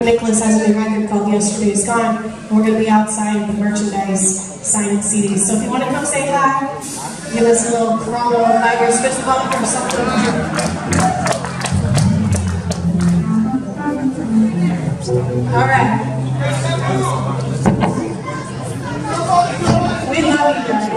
Nicholas has a new record called Yesterday's Gone, and we're going to be outside the merchandise signing CDs. So if you want to come say hi, give us a little coronavirus fist bump or something. All right. We love you guys.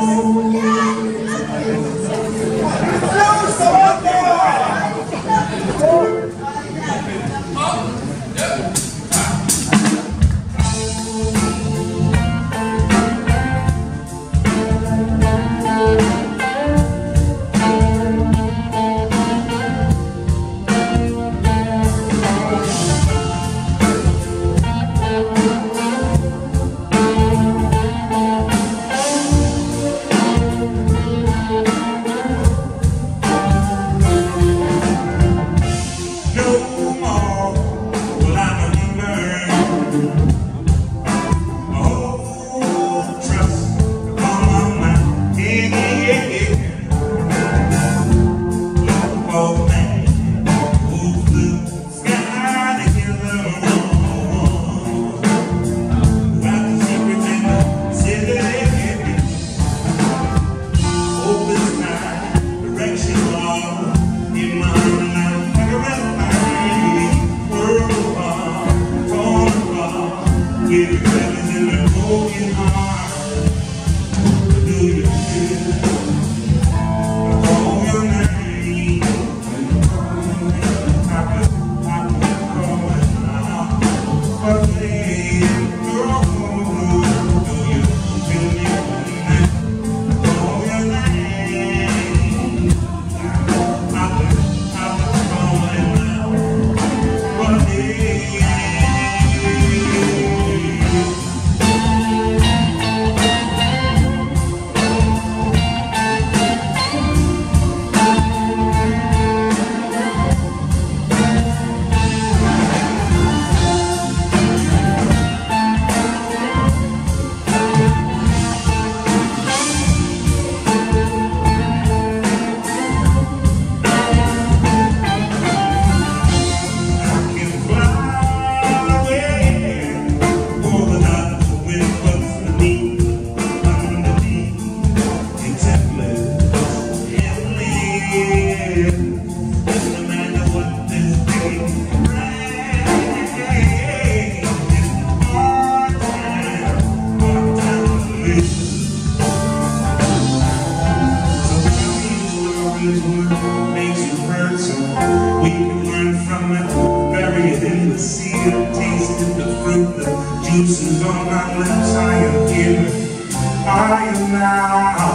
Makes you hurt, so we can learn from it. Bury it in the sea, tasted the fruit, the juices on my lips. I am here, I am now.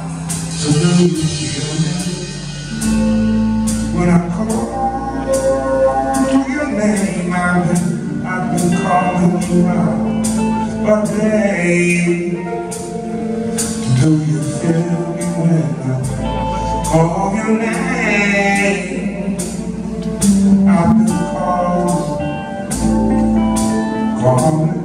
So do you feel me when I call your name? I've been calling you out, but babe, do you feel me when I call your name? I've been calling